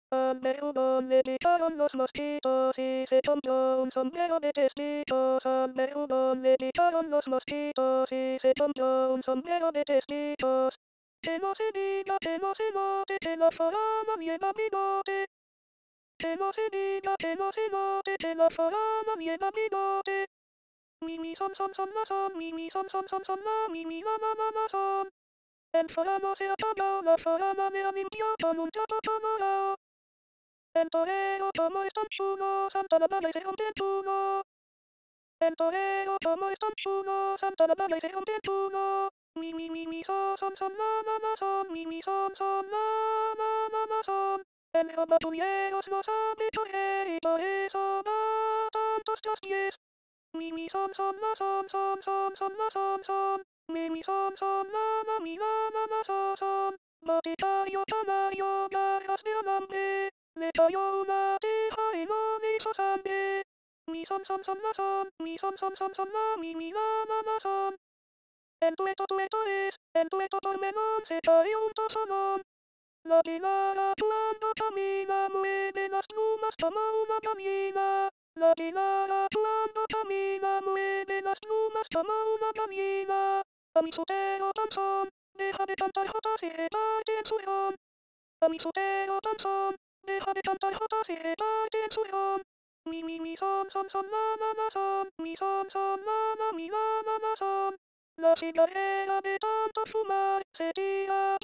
Al verdugo le picaron los mosquitos y se compró un sombrero de testitos. Al verdugo le picaron los mosquitos y se compró un sombrero de testitos. Que no se diga, que no se note, que la forama lleva bigote. Que no se diga, que no se note, que la forama lleva bigote. Mi son la son, mi son la mi la son. El forano se apagó, la forama me la limpió con un trapo colorado. El torero como es tan chulo, salta la bala y se rompe el culo. El torero como es tan chulo, salta la bala y se rompe el culo. Mi son la son, mi son la son. El robatuleros no sabe correr y por eso da tantos traspiés. Mi son la son la son. Mi son la son. Boticario canario, garras de alambre. Le cayó una teja y no le hizo sangre. Mi son la son. Mi son la la son. El tueto es, el tueto tormelón se cayó un tozonón. La pilar actuando camina, mueve las plumas como una gallina. La pilar actuando camina, mueve las plumas como una gallina. A mi frutero danzón, deja de cantar jotas y reparte el zurrón. A mi frutero danzón, deja de cantar jotas y reparte el zurrón. Mi son la son, mi son la son. La cigarrera de tanto fumar se tira